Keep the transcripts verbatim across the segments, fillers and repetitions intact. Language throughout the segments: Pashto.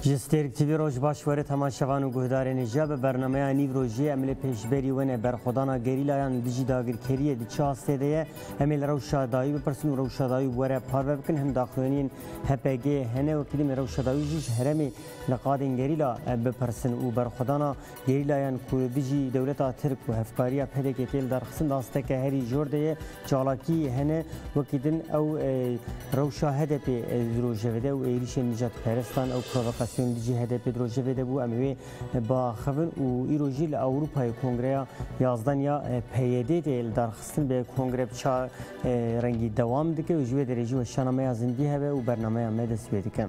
جستر تیوی روز باشواره تماشاوان و گهدار نجاب برنامه نیو روزی عمل پیشبری ونه برخودانا گریلایان دیجی داگرکریه دی چاسته دیه عمل روشادایی بپرسن و روشادایی وره پار بکن هم داخلین هپگی هنه و کدیم روشادایی جیش هرمی لقادن گریلا بپرسن و برخودانا گریلایان کو دیجی دولتا ترک و هفکاریا پده که تیل در خصن داسته که هری جور دیه چالاکی هنه و کدن او روشا هدپی روژوده و ایریش نجات پرستان او پروکاسیون دیجی هدپی روژوده بو امیوی با خبر و ایروژی لأوروپای کنگره یازدن یا پیده دیل در خصن به کنگره بچا رنگی دوام دکه و جوه درجی و شانمه زندگی هبه و برنامه مدس بیدکم.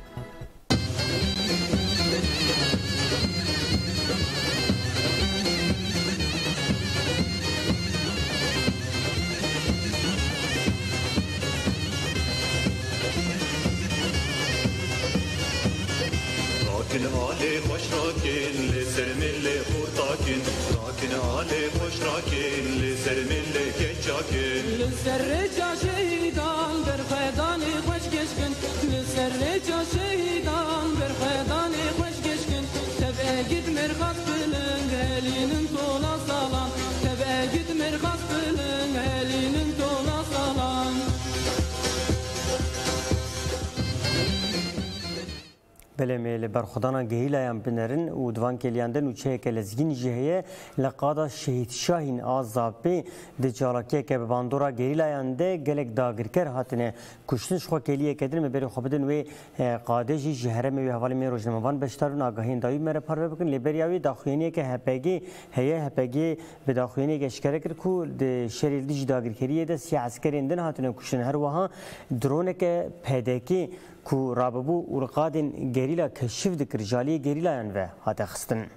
راكن علي خوش راكن لسر ملي خورتاكن راكن علي خوش راكن لسر ملي كيتشاكن لسر رجا شهيدان برخداني خوش كشكن لسر رجا شهيدان برخداني خوش كشكن تبقى قد مرخص بلن هلين طولا صلان تبقى قد مرخص بلن هلين طولا صلان بله میل برخودانا گهیلایم بنرن و دوان کلیاندن و چه کلزگین جهیه لقادا شهید شاهین آزابی ده جالاکیه که به باندورا گهیلایانده گلک داگرکر هاتنه کشتنش خو کلیه کدر مبری خوبدن و قاده جی جهره می حوالی می روزنامه‌وان بشترون آگاهین دایو مره پاره بکن لیبریاوی داخوینیه که هپگی هیه هپگی به داخوینیه که اشکره کر کو ده شریل دیج داگرکریه ده سی عسکریندن هاتنه کشتن هر وها درونه که پدکی کو راببو ورقادن گریلا کشف دکر جالی گریلایان و هات خستن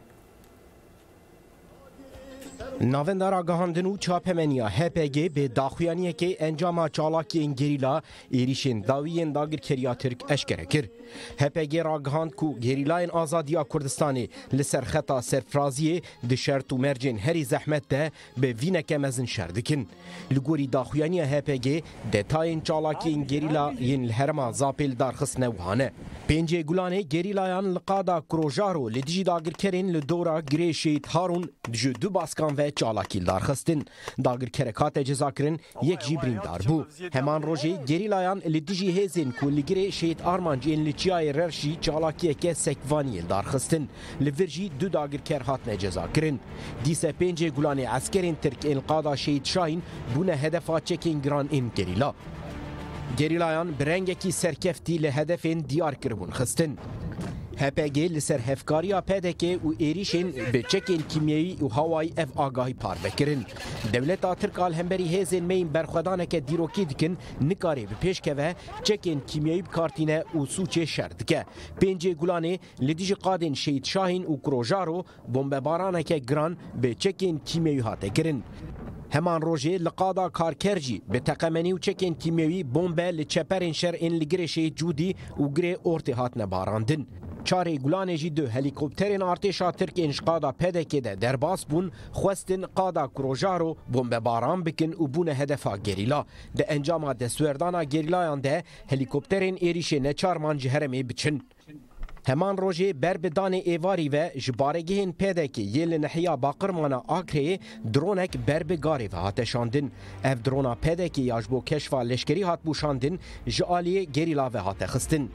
ناوندار آگاهاندن و چاپمنیا هپگی به داخویانیه که انجام چالاکی این گریلا ایریشین داویین داگر کریا ترک اشکره کر. هپگی راگهاند کو گریلاین آزادیا کردستانی لسر خطا سرفرازیه دشرت و مرجین هری زحمت ده به وینک مزن شردکن. لگوری داخویانی هپگی دتاین چالاکی این گریلا ین الهرما زاپیل دارخص نوهانه. پنجه گلانه گریلایان لقادا کروجارو لدیجی داگر کرین لدورا گریشید هارون دجو دو باسکان و چالاکیل دارخستن. داگر کرکات جزا کرن یک جیبرین دار بو. همان روژه گریلایان لدیجی هزین کو لگری شید آرمانج این لچیای ررشی چالاکیه که سکوانیل دارخستن. لورجی دو داگر کرهات نجزا کرن. دیسه پنجه گلانه عسکرین ترک القادا شید شاین بونه هدفا چکین گران این گریلا. گریلایان برنگکی سرکفتی لهدفین دیار کربون خستن. هپگی لسر هفکاریا پدکه و ایریشین به چکین کیمیایی و هوایی اف آگاهی پار بکرن. دولت ترکال همبری هزین مین برخودانه که دیروکی دکن نکاری به پیش که و چکین کیمیایی بکارتینه و سوچه شرد که. پنجه گلانه لدیج قادن شهید شاهین و کروجارو بمب بارانه که گران به چکین کیمیایی هاته کرن. همان روژه لقادا کارکرجی به تقمنی و چکین کیمیایی بمبه لچپرین شر این لگرشه جودی و گره ارتی هات نباراندن. چاری گلانه جی دو هلیکوپترین ارتشا ترک انشقادا پدکه ده درباس بون خواستن قادا کروجارو بمب باران بکن و بونه هدفا گریلا. ده انجام دستوردانا گریلایان ده هلیکوپترین ایریشه نچار من جهرمی بچن. همان روژه بر بدان ایواری و جبارگهین پیدکی یل نحیا باقرمانا آکره درونک بر بگاری و هاتشاندن. اف درونا پیدکی یاجبو کشفا لشکری هات بوشاندن جعالی گریلا و هات خستن.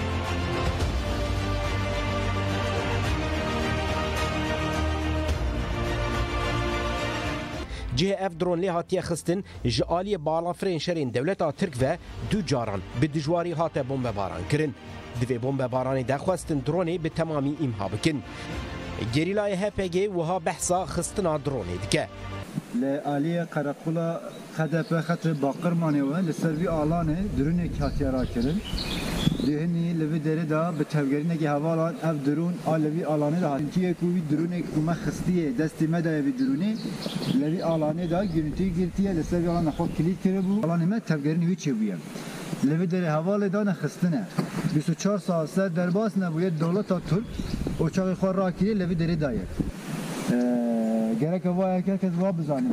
جه اف درون لی هاتیه خستن جعالی بالافرین شرین دولتا ترک و دو جاران به دجواری هات بمب باران کرن. دوی بمب بارانی دخواستن درونی به تمامی امها بکن. گریلای هپگی وها بحثا خستنا درونی دکه. لآلیه قرقولا خدپه خطر باقرمانه و لسروی آلانه درونه کاتیارا کرن. دهنی لوی دره دا به تفگری نگه حوالان اف درون آلوی آلانه دا هنچیه کوی درونه کمه خستیه دستی مدای بی درونه لوی آلانه دا گرنتی گرتیه لسروی آلانه خود کلید کرده بو آلانه مد تفگری نوی چه بویم لوی دره حواله دا نخستنه بیست و چهار ساعت سر درباس نبوید دولت ترک اچاقی خور را کریه لوی دره دایر گرک وای که کس وا بزانید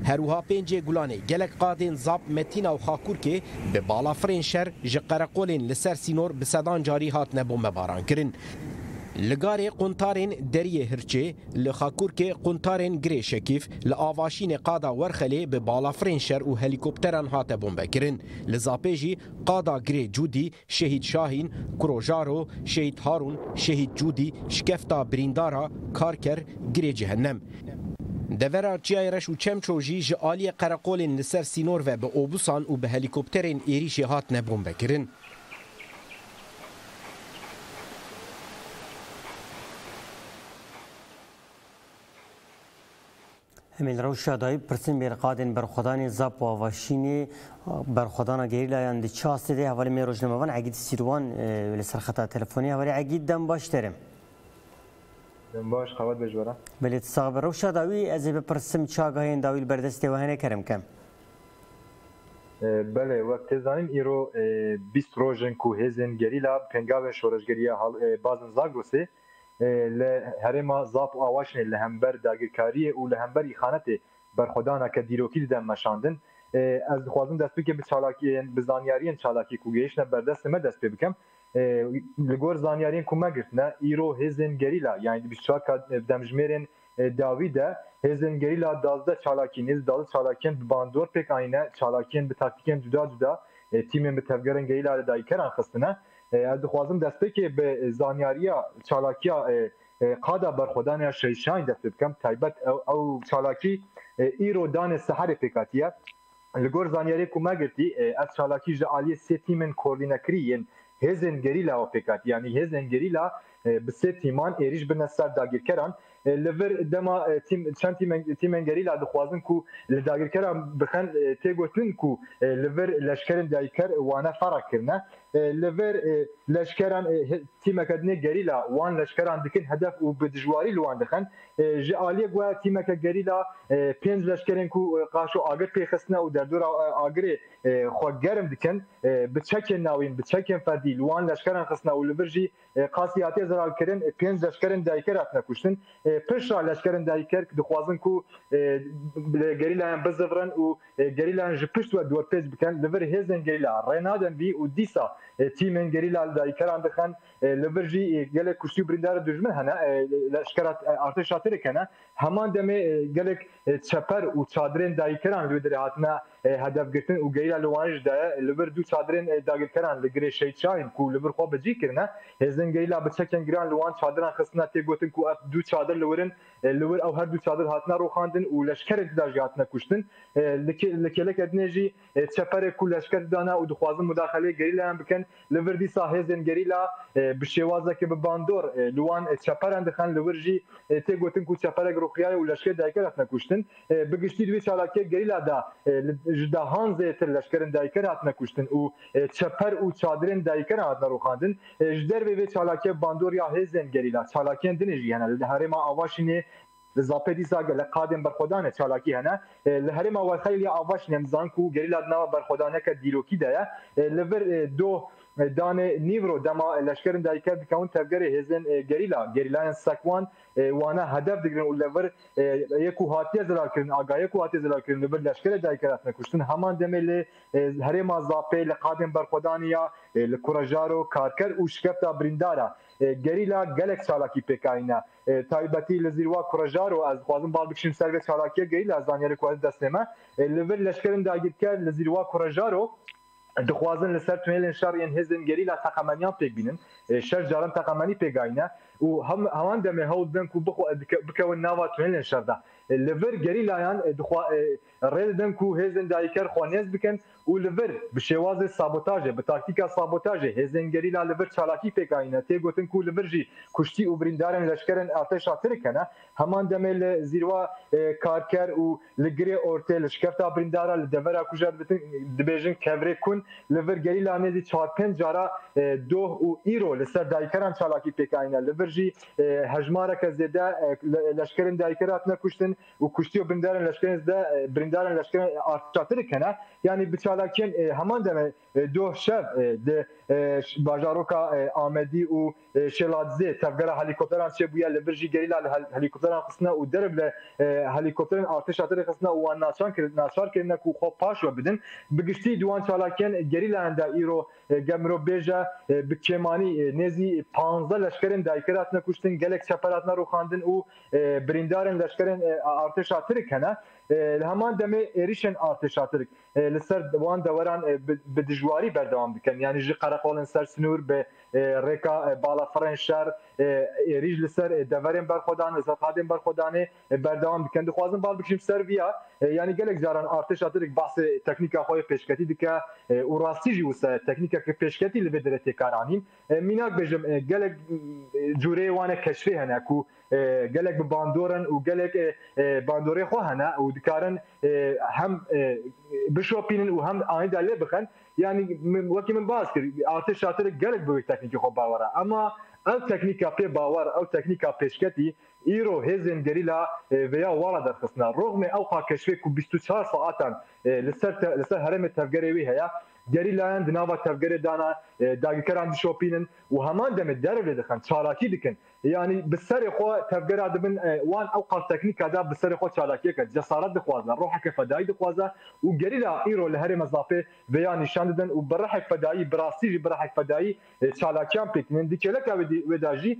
هروها پنج گولانه گلک قادین زاب متینا و خاکورکه به بالافرین شهر ج قرقولین لسر سینور به صدان جاری هات نبوم باران کرن. لگار قنطارن دریه هرچه لخاکور که قنطارن گری شکیف لآواشین قادا ورخلی به بالا فرنشر و هلیکوپتران هات بمبه کرن لزاپیجی قادا گری جودی شهید شاهین کروجارو شهید هارون شهید جودی شکفتا بریندارا کارکر گری جهنم دورا چیایرش و چمچوجی جالی قرقولن لسر سینور و به اوبوسان و به هلیکوپترن ایریشی هات نبومبه کرن. همین روش شادایی پرسن برقادن برخدان زاب و واشینی برخدان گریلایان دی چاست ده حوالی می روزنامه‌وان عقید سیروان لسر خطا تلفنی حوالی عقید دم باش دارم. دم باش خواد بجورا. بله تصاحب روش شادایی از بپرسم چاگاهین داویل بردسته و هنه کرم کم. بله وقت زنیم ایرو بیست روزن کو هزن گریلا پنگاو شورشگریه بازن زاگروسی لهرما زاب و آواشن لهمبر داگرکاری و لهمبر خانت برخدانا که دیروکی دیدن مشاندن از خوازم دست بکم به چالاکی بزانیارین چالاکی کو گیشن بردست ما دست بکم لگور زانیارین کو مگرتنه ایرو هزن گریلا یعنی بیست و چهار دمجمرین داویده هزن گریلا دازده چالاکی نیز دازده چالاکین باندور پک آینه چالاکین به تاکتیکین جدا جدا تیمین به تفگرن گریلا دایکران خستنه از خوازم دست بکم به زانیاریا چالاکیا قادا برخدان شیشان دست بکم تایبت او چالاکی ایرو دان سحر پکاتیه لگور زانیاری کو مگرتی از چالاکی جعالی سی تیمن کوردینکریین هزن گریلا و پکاتی یعنی هزن گریلا به سه تیمان ایریش بنستر داگیرکران لور دما تیم چند تیم تیمن گریلا دخوازن کو داگیرکران بخن تگوتن کو لور لشکرن دایکر وانا فرق کرنه لور لشکران تیم کدنه گریلا وان لشکران دکن هدف و بدجواری لوان دخن جالی گوا تیم ک گریلا پنج لشکرن کو قاشو آگر پیخسنه و در دور آگر خو گرم دکن بچک ناوین بچک فدی لوان لشکران خسنه و لورجی قاسیاتی زرال کرن پنج لشکرن دایکر اتنا کوشتن پشا لشکرن دایکر دخوازن کو گریلا بزفرن و گریلا جپشت و دور پیج بکن لور هزن گریلا رنادن بی و دیسا تیمن گریلا دایکران دخن لورجی گله کوشتی بریندار دجمن هنه لشکرات ارتش شاتر کنه همان دمه گله چپر و چادرن دایکران لودر هاتنا هدف گرتن و گریلا لوانج ده لور دو چادرن دایکران لگری شیچاین کو لور خو بجی کرنه هزن گریلا بچکن گران لوان چادران خصنا تی گوتن کو دو چادر لورن لور او هر دو چادر هاتنا رو خواندن و لشکر داجاتنا کوشتن لکلک ادنجی چپر کو لشکر دانا و دخوازن مداخله گریلا بکن لور دی ساهزن گریلا بشوازه که به باندور لوان چپران دخن لورجی تی گوتن کو چپر گروخیای و لشکر دایکرات نکوشتن بگشتی دوی چالاکی گریلا دا جدا هانز تر لشکرن دایکرات نکوشتن و چپر و چادرن دایکرات رو خواندن جدر به چالاکی باندور یا هزن گریلا چالاکی دنجی یعنی هرما آواشینه زاپدی ساگ لقادم برخدانه چالاکی هنه لهرما و خیلی آواش نمزان کو گریلا نوا برخدانه که دیروکی ده لور دو دان نیورو دما لشکرن دایکر دکون تفگر هزن گریلا گریلا سکوان وانا هدف دگرن ولور یکو هاتیه زلال کرن آگاه یکو هاتیه زلال کرن لور لشکر دایکرات نکوشتن همان دمل هرما زاپه لقادم برخدانیا لکورجارو کارکر و شکفتا بریندارا گریلا گلک چالاکی پکاینا تایبتی لزیروا کورجارو از خوازم بال بکشیم سر چالاکی گریلا زانیار کو دستما لور لشکرن دایکر لزیروا کورجارو دخوازن لسر تونل شر ین هزن گریلا تقامنیان پیک بینن شر جارم تقامنی پیگاینا و هم همان دم هول دن کو بخو بکون ناوا تونل شر دا لور گریلا یان دخوا رید دن کو هزن دایکر خوانیز بکن و لور بشواز سابوتاژ به تاکتیکا سابوتاژ هزن گریلا لور چالاکی پیگاینا تی گوتن کو لور جی کشتی و بریندارن لشکرن ارتش اتر کنه همان دم زیروا کارکر و لگری اورتل شکفتا بریندارا لدورا کوجر بتن دبیجن کبره کن لور گریلا نزی چهار پنج جارا دو و ایرو لسر دایکران چالاکی پیکاینا لورجی هجماره که زده لشکرن دایکرات نکشتن و کشتی و بریندارن لشکرن زده بریندارن لشکرن ارتشاتر کنه یعنی بچالاکین همان دم دو شب باجاروکا آمدی و شلادزه تفگره هلیکوپتران چه بویا لبرجی گریلا هلیکوپتران قسنا و درب ل هلیکوپتران ارتش اتر قسنا و ناشان کرد ناشار کردن کو خو پاش و بدن بگشتی دوان چالاکن گریلا اند ایرو گمرو بیجا بکمانی نزی پانزده لشکرین دایکرات نکشتن گلک سپارات نرو خواندن و بریندارن لشکرین ارتش اتر کنه همان دمه ایریشن ارتش اتر لسر دوان دوران بدجواری بردوام بکن یعنی جی قرقولن سر سنور به رکا بالا فرنشار ایریج لسر دورن برخودان زخادن برخودانه بردوام بکن دخوازن بال بکشیم سرویا یعنی گلک جاران ارتش اتر بحث تکنیکا خوی پیشکتی دکه و راستی جی وسه تکنیکا که پیشکتی لبدره تکارانین میناک بجم گلک جوره وانه کشفی هنه کو گلک به باندورن و گلک باندوره خو هنه و دکارن هم بشوپینن و هم آنی داله بخن یعنی وکی من باز کرد ارتش اتر گلک به تکنیک خو باوره اما او تکنیکا پی باور او تکنیکا پیشکتی ایرو هزن گریلا ویا والا درخصنا رغم اوقع کشفی کو بیست و چهار ساعتان لسر لسر هرم تفگری وی هيا گریلا دناوا تفگری دانا داگکران شوپینن و همان دم درب دخن چالاکی دکن یعنی بسر خو تفگری دبن وان اوقع تکنیک دا بسر خو چالاکی که جسارت دخوازه روح فدایی دخوازه و گریلا ایرو لهرم اضافه ویا نشان دادن و برح فدایی براستی برح فدایی چالاکیان پکنن دیکلک وداجی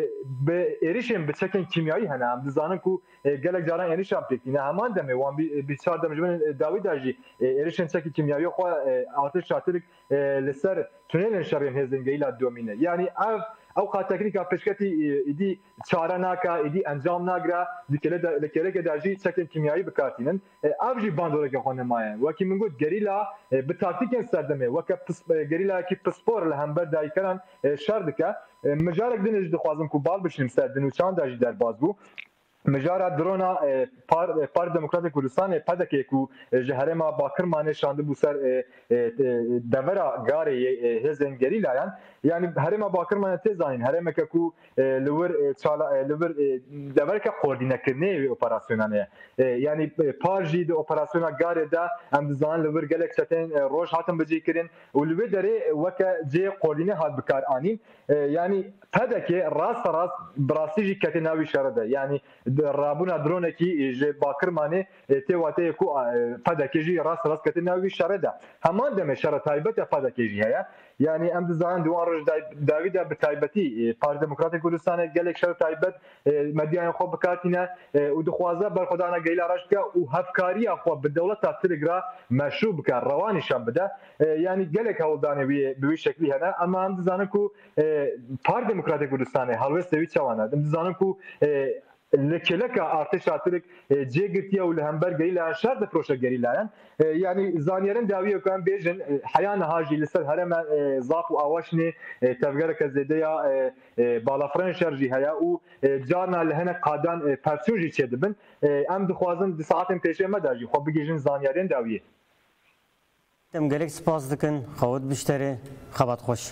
به ایریشن بچکن کیمیایی هنه هم دزانن کو گلک جاران ایریشن پکنن همان دم وان بیچار دم جمن داوی داجی ایریشن چکی کیمیایی خو آتش شاترک لسر تونل شرین هزنگیلا دومینه یعنی اف اوقات تکنیکا پیشکتی ایدی چاره ناکا ایدی انجام ناگرا دیکله لکله که داجی چکن کیمیایی بکاتینن افجی باندوره که خونه مایه وکی من گفت گریلا به تاکتیک سردمه وکی گریلا کی پسپور لهمبر دایکران شردکه مجارک دنج دخوازم کو بال بشیم سردنو چند داجی در بازبو مجارا درونا پار پار دموکراتیک کردستان پدکه کو جهرما باکرمانه شانده بو سر دورا گاری هزن گریلایان یعنی هرما باکرمانه تزاین هرما کو لور چالا لور دور که کوردینه کرنه اپراسیونانه یعنی پارجی د اپراسیونا گاری دا ام زان لور گلک چتن روش هاتم بجی کرین و لور دره وک جی کوردینه هات بکار انین یعنی پدکه راست راست براسیجی کتناوی شرده یعنی رابونا درونه کی ج باکرمانه تی واته کو پدکجی راست راست کتناوی شرده همان دم شرط تایبت پدکجی هيا يعني ام دزان دوان روج داوید به تایبتی پار دموکراتیک کردستان گلک شرط تایبت مدیان خو بکاتینه و دخوازه بر خدانا گیلا راشکه و هفکاری خو به دولت تلگرا مشروب کار روانی شام بده يعني گلک هولدانه به به شکلی هنا اما ام دزان کو پار دموکراتیک کردستان هلوست وی چوانه ام دزان کو لکلکا ارتش اترک جگرتیا و لهمبر گریلا شرط پروژه گریلا یعنی زانیرن داویو کان بیجن حیان هاجی لسر هرم ضاف و اواشنی تفگر که زده یا بالا فرنشر جی هیا و جارنا لهنه قادان پرسوجی چه دبن ام دخوازن دی ساعتن پیشه مداجی خب بگیجن زانیرن داویه دم گلک سپاس دکن خواد بشتره خواد خوش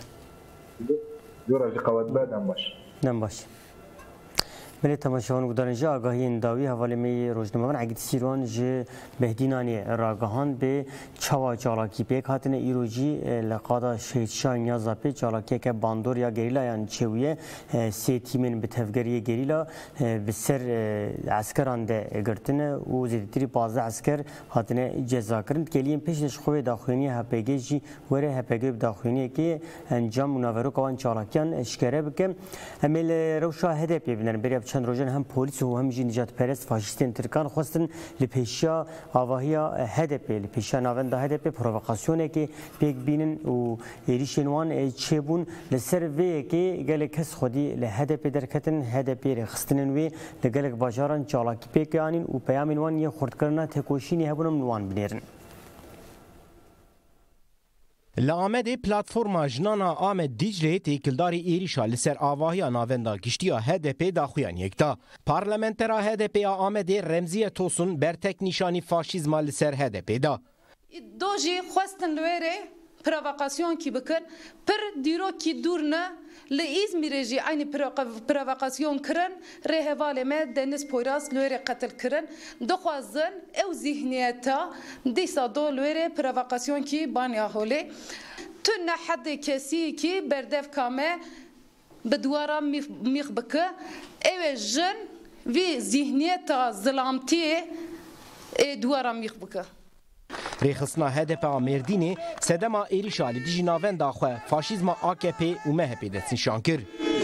جورا جی خواد بعد باش دم باش ملی تماشاوان گذارنجا آگاهی انداوی حواله می روزنامه من عقیدت سیروان ج بهدینانی راگهان به چوا چالاکی پیک هاتن ایروجی لقادا شهید شاه نیازا پی چالاکی که باندور یا گریلا یان چویه سی تیمین به تفگری گریلا به سر عسکران ده گرتن و زیدتری پازده عسکر هاتن جزا کرن کلیم پیشش خوی داخلینی هپگی جی وره هپگی داخلینی که انجام مناورو کوان چالاکیان اشکره بکم امیل روشا هده پی بینن بری چند روزن هم پلیس و هم نجات پرست فاشیستین ترکان خواستن لپیشا آواهیا هدپ لپیشا ناوند هدپ پرووکاسیونه که پیک بینن و ایریشنوان چبون لسر وی که گله کس خودی لهدپ درکتن هدپ رخصتن وی لگلک بازاران چالاکی پیک یانین و پیامین وان یه خرد کردن تکوشینی هبونم نوان بنیرن لامد پلتفرما جنانا آمد دیجلی تیکلداری ایریشا لسر آواهی ناوندا گشتیا هدپ داخویان یکتا پارلمنترا هدپ آمد رمزی توسون برتک نشانی فاشیزما لسر هدپ دا دوجی خواستن لویره پرووکاسیون کی بکن پر دیرو کی دور نه لإزمير جي عيني بروفاقاسيون كرن رهوالي ما دنس بوراس لوري قتل كرن دخوازن او ذهنيتا دي صادو لوري بروفاقاسيون كي بانيا هولي تو نه حد کسی که بردف کامه بدوارا میخ بکه او جن وی ذهنیت ظلامتی دوارا میخ بکه ریخستنا هدف آمردینه سدما ایریشا لدیجی ناوند آخواه فاشیزما آ کی پی و مهپی دست نشان کر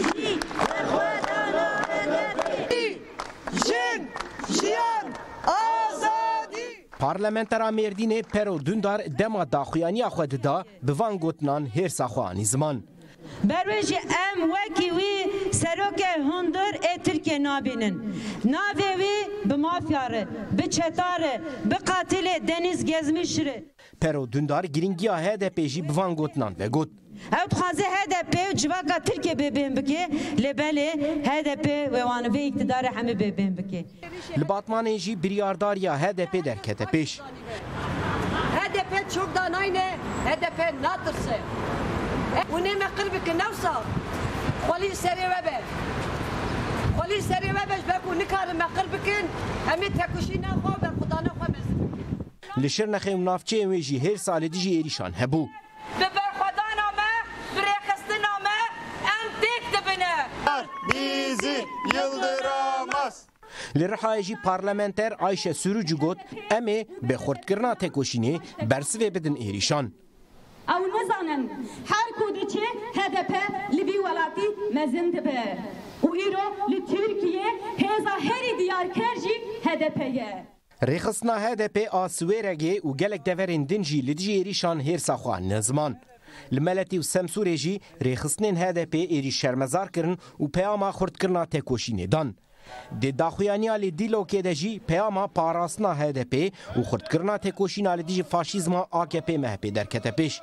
پارلمنترا مردینه پرو دوندار دما داخویانی آخواه دا بوان گوتنان هرسا خوانی زمان بروژ ام وکی وی سروک هندر ای ترکیه نابینن ناوی وی به مافیاره به چتاره به قاتل دنیز گزمیشره پرو دوندار گرینگی هدف جی بوان گوتنان و گوت او تخازه هدف جواکا ترکیه ببین بکی لبله هدف و وانوی اقتدار همه ببین بکی لباتمان جی بریارداریا هدف درکت پیش هدف çok da nayne هدف ناترسه ونما قلبك نوصل خلي سري وبل خلي سري وبل بكون نكار ما قلبك همي تكوشينا خو بالخدانا خو مز لشرنخه منافچه ویجی هر سال دیجی ایریشان هبو ببر خدانا ما بريخستنا ما ام تك دبنا bizi yıldıramaz. لرحایجی پارلمنتر عایشه سروجو گوت امه به خردکرنا تکوشینی برسوه بدن ایریشان او نزانن هر کودی چه هدف لبی ولاتی مزند به و ایرو لترکیه هزا هری دیار کرجی هدفیه ریخصنا هدف آسویرگی و گلک دورین دنجی لدیجی ایریشان هرسا خواه نزمان لملتی و سمسوری جی ریخصنین هدف ایریش شرمزار کرن و پیاما خردکرنا تکوشینی دان د داخویانیا لی دیلو کې د جی پیاما پاراسنا هدف او خردکرنا تکوشینا لی دی فاشیزما آ کی پی مهپی درکته پیش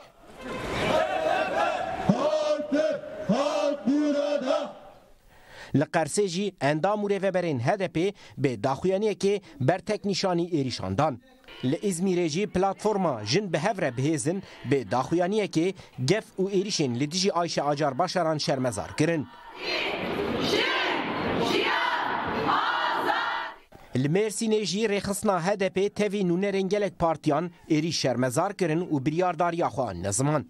لقرسه جی اندام و ریوبرین هدف به داخویانیه که برتک نشانی ایریشاندان لازمیره جی پلاتفورما جن به هفره بهزن به داخویانیه که گف و ایریشن لی دیجی آیشه آجار باشران شرمزار کرن المرسینه جی ریخصنا هدف تاوی نونه رنگلک پارتیان ایری شرمزار کرن و بریارداری خواه نظمان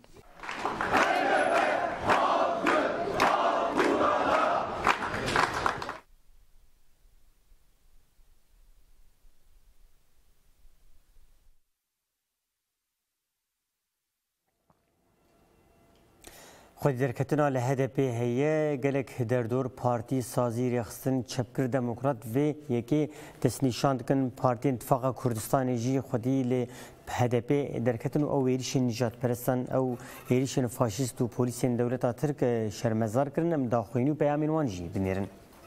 خود درکتنا لهدف هیه گلک هدردور پارتی سازی ریخستن چپکر دموکرات و یکی دستنیشاند کن پارتی اتفاق کردستان جی خودی ل هدف درکتن او ایریش نجات پرستان او ایریش فاشیست و پولیسین دولت ترک شرمزار کرن ام داخوینی و پیامین وان جی بنیرن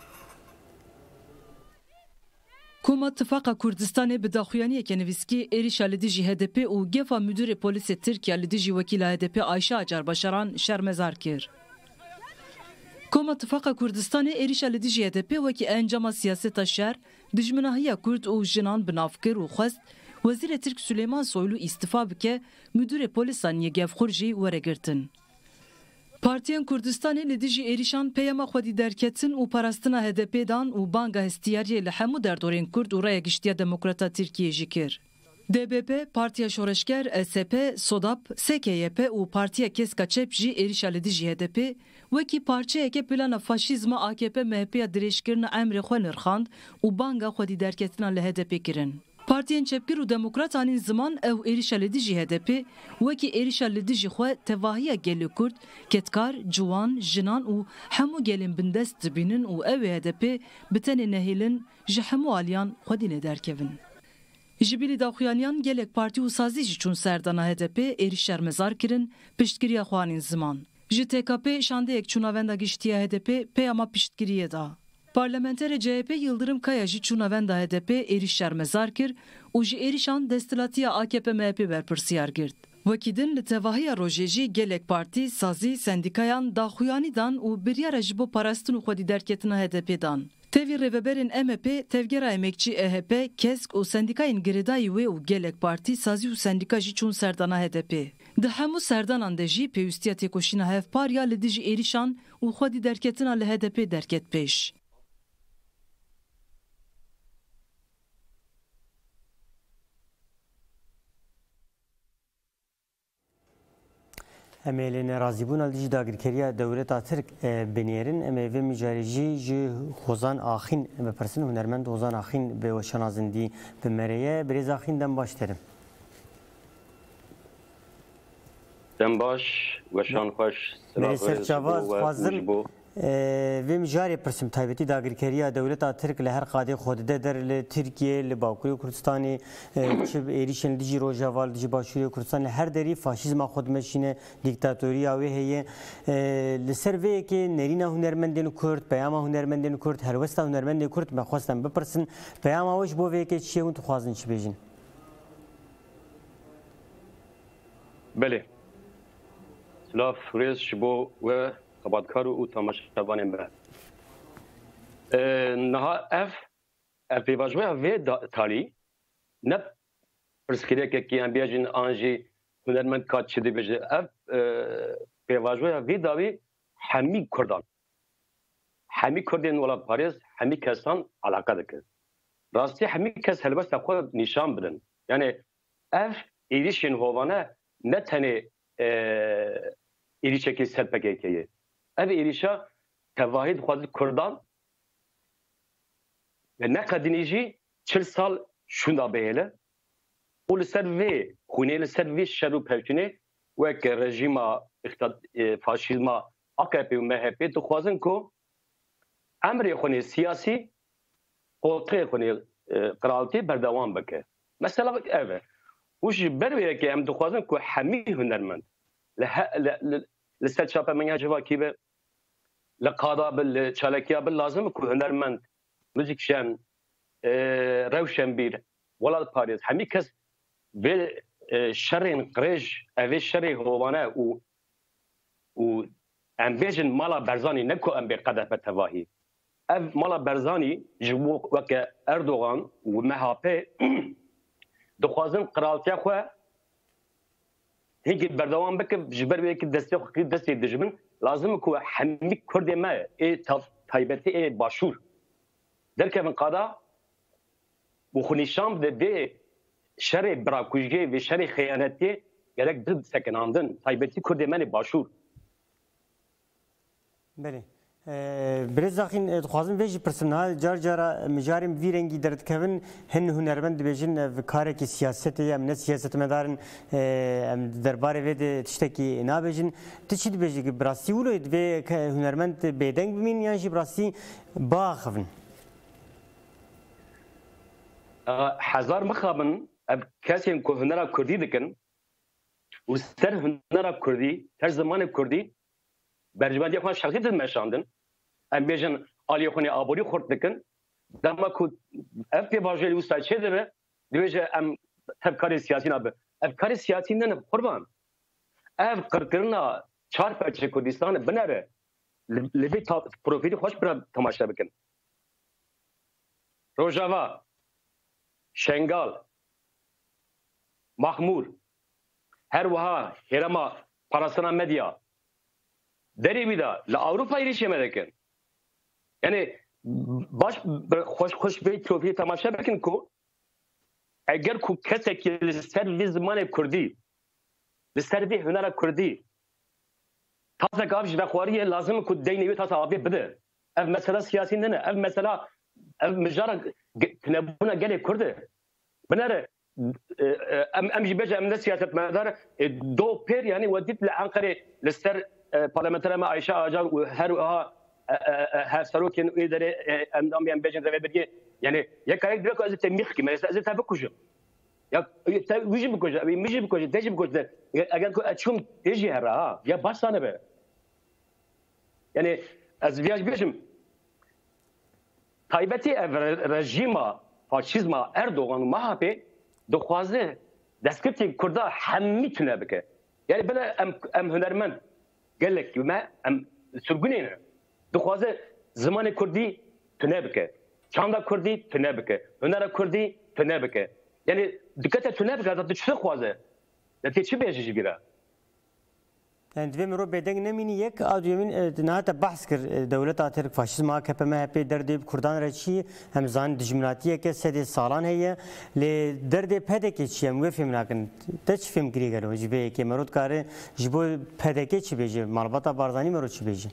کوما اتفاق کردستان به داخویانی کنویسکی ایریشا لدیجی هدپ و گفا مدیر پلیس ترکیه لدیجی وکیل هدپ عایشه آجار باشران شرمزار کر. کوما اتفاق کردستان ایریشا لدیجی هدپ وکی انجام سیاست شهر دجمناهی کرد و جنان بنافکر و خواست وزیر ترک سلیمان سویلو استفا بکه مدیر پلیسان یگف خورجی ورگرتن. پارتیان کردستان لدیجی ایریشان پیام خودی درکتن و پاراستنا هدپ دان و بانگا هستیاری لحمو دردورین کرد و رای گشتیا دموکراتا ترکیه جیکر. دی بی پی، پارتیا شورشگر، اس پی، سوداپ، سی کی پی و پارتیا کسکا چپ جی ایریشا لدیجی هدپ وکی پارچه که پلان فاشیزم آ کی پی مهپیا دریشکرن امر خو نرخاند و بانگا خودی درکتنا لهدپ کرن. پارتیان چپکر و دموکراتانین زمان او ایریشا لدیجی هدپ وکی ایریشا لدیجی خو تواهی گلی کرد کتکار جوان جنان و همو گلین بندست بینن و او هدپ بتن نهیلن جهمو آلیان خودی ندرکون. جبیلی داخویانیان گلک پارتی و سازی جی چون سردانا هدپ ایریش شرمزار کرن پشتگیری خوانین زمان. جی تی کا پی شانده یک چوناوندا گشتیا هدپ پیاما پشتگیریه دا. Parlamenter C H P Yıldırım Kayacı çunavenda H D P eriş şermezar kir u ji erişan destilatiya A K P M H P berpirsiyar girt. Vekidin li tevahiya rojejî gelek parti, sazî, sendikayan, daxuyanidan û biryara ji bo parastin û xwedî derketina H D P dan. Tevî rêveberên M H P, Tevgera Emekçî E H P, Kesk û sendikayên girêdayî wê û gelek parti, sazî û sendika jî çûn serdana H D P. Di hemû serdanan de jî pêwîstiya têkoşîna hevpariya li dijî êrîşan û xwedî derketina li H D P derket pêş. امل نرازیبون الدیجی داگرکریا دولت ترک بنیرن ام و مجارجی جی خوزان آخین بپرسن هنرمند خوزان آخین به وشنازندی به مریه بریز آخین دم باشترم دم باش وشان خوش بریز سرچاواز خوازم و مجاری پرسم تایبتی داگرکریا دولت ترک لهر قاده خود در ترکیه لباکوری کردستانی چه ایریشن دیجی روجاوال دیجی باشوری کردستان هر دری فاشیزم خود مشینه دیکتاتوری آوی هیه لسر وی که نرینا هنرمندین کرد پیام هنرمندین کرد هر وسط هنرمندین کرد مخواستم بپرسن پیام آوش بو وی که چیه اون تو خوازن چی بیجین بله سلاف ریز شبو و خبرکار و تماشاچیان به نه اف اف واجبه و تالی نه پرسکریه که کیان بیاجین آنجی هنرمند کات چیدی بجه اف به واجبه و داوی همی کردان همی کردین ولا پاریس همی کسان علاقه دکر راستی همی کس هلبست خود نشان بدن یعنی اف ایریشین هوانه نه تنه ایریشه که سر پکیه ev êrişa tevahîd xwazî Kurdan ve neqedînî jî çil sal şunda bêhêle û li ser vê xwînê li ser vê şer û pevçûnê wek rejîma faşîzma A K P û M H P dixwazin ku emrê xwînê siyasî koltuğê xwînê qiraletî berdewam bike. Mesela ev e. û ji ber wê yekê em dixwazin ku hemî hunermend li ser çapemeniya civakî be لقادا بالشالكيا باللازم يكون هنرمند موزيكشن روشنبير ولا باريس همي كس بالشرين قريج افي الشري هوانا و و امبيجن مالا برزاني نكو امبي قدر بتواهي اف مالا برزاني جبو وك اردوغان ومهابي دخوازن قرالتيا خو هيك بردوام بك جبر بك دستي خو دستي دجمن لازم کو همی کرد ما ای تایبتی ای باشور در که من قادا و خونیشام ده به شر براکوژی و شر خیانتی gerek dil sekinandın taybeti kurdemeni başur. بله برزاخین خوازم ویژی پرسنال جار جارا مجارم وی رنگی درد کردن هن هنرمند بیشتر و کاری که سیاسته یا من سیاست مدارن درباره وید تشتکی نابیشن تشید بیشتر که براستی ولید و هنرمند بیدنگ بمین یا جی براستی باخفن هزار مخابن کسی که هنرا کردی دکن و سر هنرا کردی هر زمان کردی برجمندی خواهد شخصی دل مشاندن ام بیجن آلی خونی آبوری خورد دکن دما کو اف پی واژه وستا چه دره دیوژه ام تفکاری سیاسی نبه افکاری سیاسی نه قربان اف قرقرنا چهار پرچه کردستان بنره لبی تا پروفیلی خوش برا تماشا بکن روجاوا شنگال محمور هر وها هرما پاراسنا مدیا دری بیدا ل اروپا ایریشه مدکن یعنی باش خوش خوش به توفی تماشا بکن کو اگر کو کسی که لسر وی زمان کردی لسر وی هنر کردی تاسا کابش بخواری لازم کو دینی تاسا آبی بده اف مثلا سیاسی نه اف مثلا اف مجار تنبونا گلی کرده بنره ام ام جی بجا من سیاست مدار دو پیر یعنی ودیت لانقره لسر پارلمانتر ما عایشه آجان و هر ها هر سروکن ایداره اندام بیان بجن زمین بگی یعنی یک کاری دیگه که از تمیخ کی مثلا از تفکر کجا یا ویژه بکوجه وی میشه بکوجه دیگه بکوجه اگر کو اچوم دیگه هر ها یا باشانه به یعنی از ویاج بیشم تایبتی رژیما فاشیزما اردوغان و مهابی دخوازه دستکتی کرده همی تونه بکه یعنی بله ام ام هنرمند قال لك ما ام سرقنين دخوازه زمان كردي تنابكه چاندا كردي تنابكه هنر كردي تنابكه يعني دكته تنابكه هذا تشو خوازه ده تشي بيجي جيرا Yani divê mirov bêdeng nemînî yek adiyê min nihate behs kir dewleta Tirk faşîzm a K P M H P derdê Kurdan re çi hem zanîn dijminatiyeke sedê salan heye lê derdê pedekê çi em wê fêm nakin te çi fêm kirî gelo ji vê yekê mirov dikare ji bo pedekê çi bêje malbata Barzanî mirov çi bêje